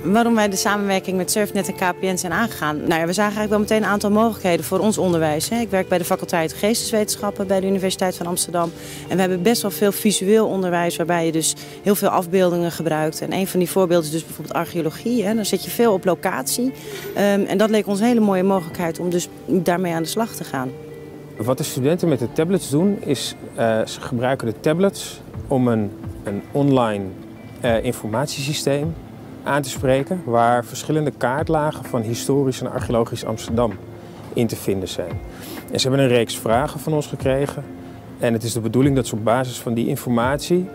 Waarom wij de samenwerking met Surfnet en KPN zijn aangegaan? Nou ja, we zagen eigenlijk wel meteen een aantal mogelijkheden voor ons onderwijs. Ik werk bij de faculteit Geesteswetenschappen bij de Universiteit van Amsterdam. En we hebben best wel veel visueel onderwijs waarbij je dus heel veel afbeeldingen gebruikt. En een van die voorbeelden is dus bijvoorbeeld archeologie. Dan zit je veel op locatie. En dat leek ons een hele mooie mogelijkheid om dus daarmee aan de slag te gaan. Wat de studenten met de tablets doen is, ze gebruiken de tablets om een online informatiesysteem aan te spreken waar verschillende kaartlagen van historisch en archeologisch Amsterdam in te vinden zijn. En ze hebben een reeks vragen van ons gekregen en het is de bedoeling dat ze op basis van die informatie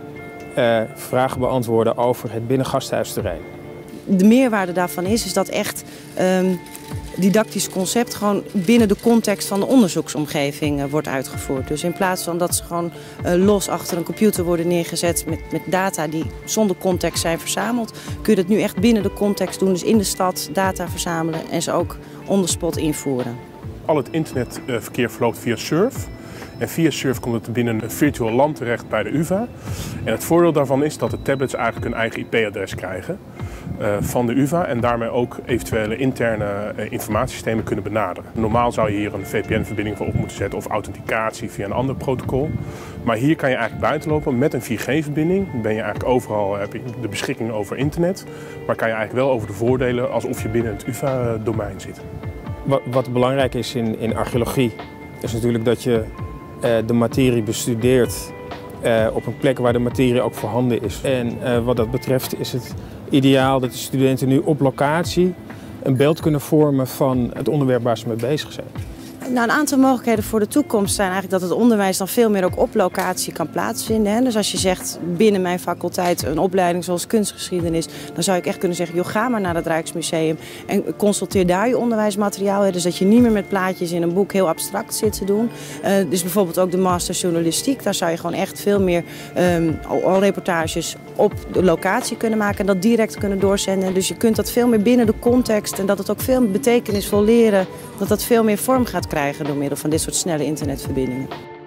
vragen beantwoorden over het binnengasthuisterrein. De meerwaarde daarvan is dat echt didactisch concept gewoon binnen de context van de onderzoeksomgeving wordt uitgevoerd. Dus in plaats van dat ze gewoon los achter een computer worden neergezet met data die zonder context zijn verzameld, kun je dat nu echt binnen de context doen. Dus in de stad data verzamelen en ze ook on the spot invoeren. Al het internetverkeer verloopt via Surf. En via Surf komt het binnen een virtueel land terecht bij de UvA. En het voordeel daarvan is dat de tablets eigenlijk een eigen IP-adres krijgen van de UvA en daarmee ook eventuele interne informatiesystemen kunnen benaderen. Normaal zou je hier een VPN-verbinding voor op moeten zetten of authenticatie via een ander protocol. Maar hier kan je eigenlijk buiten lopen met een 4G-verbinding. Dan ben je eigenlijk overal, heb je de beschikking over internet, maar kan je eigenlijk wel over de voordelen alsof je binnen het UvA-domein zit. Wat belangrijk is in archeologie is natuurlijk dat je de materie bestudeert op een plek waar de materie ook voorhanden is. En wat dat betreft is het ideaal dat de studenten nu op locatie een beeld kunnen vormen van het onderwerp waar ze mee bezig zijn. Nou, een aantal mogelijkheden voor de toekomst zijn eigenlijk dat het onderwijs dan veel meer ook op locatie kan plaatsvinden. Dus als je zegt binnen mijn faculteit een opleiding zoals kunstgeschiedenis, dan zou ik echt kunnen zeggen, joh, ga maar naar het Rijksmuseum en consulteer daar je onderwijsmateriaal. Dus dat je niet meer met plaatjes in een boek heel abstract zit te doen. Dus bijvoorbeeld ook de master journalistiek, daar zou je gewoon echt veel meer reportages op de locatie kunnen maken en dat direct kunnen doorzenden. Dus je kunt dat veel meer binnen de context en dat het ook veel betekenisvol leren, dat dat veel meer vorm gaat krijgen door middel van dit soort snelle internetverbindingen.